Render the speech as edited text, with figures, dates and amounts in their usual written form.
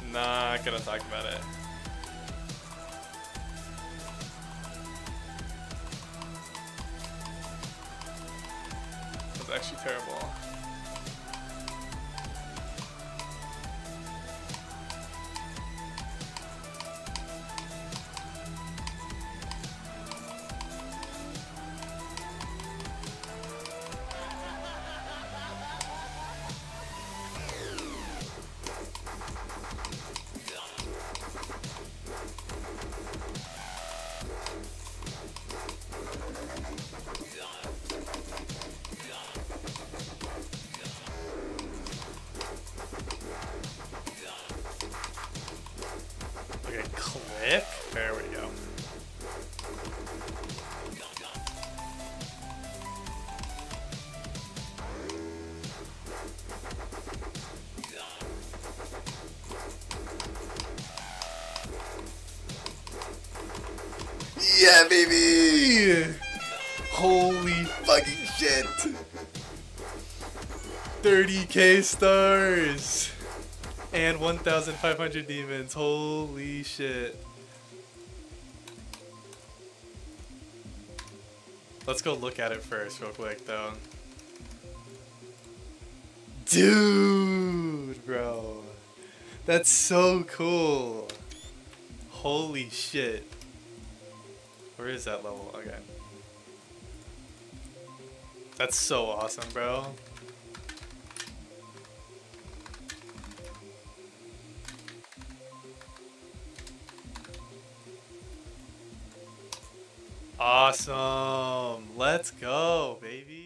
Not gonna talk about it. That's actually terrible. Okay, click. There we go. Yeah, baby! Holy fucking shit! 30k stars! And 1,500 demons. Holy shit. Let's go look at it first real quick though. Dude, bro. That's so cool. Holy shit. Where is that level? Okay. That's so awesome, bro. Awesome. Let's go, baby.